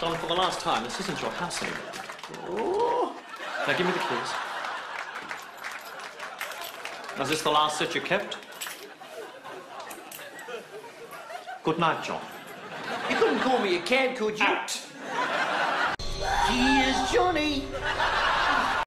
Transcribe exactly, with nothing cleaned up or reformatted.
Don, for the last time, this isn't your house anymore. Oh. Now give me the keys. Is this the last set you kept? Good night, John. You couldn't call me a cad, could you? Out. Here's Johnny.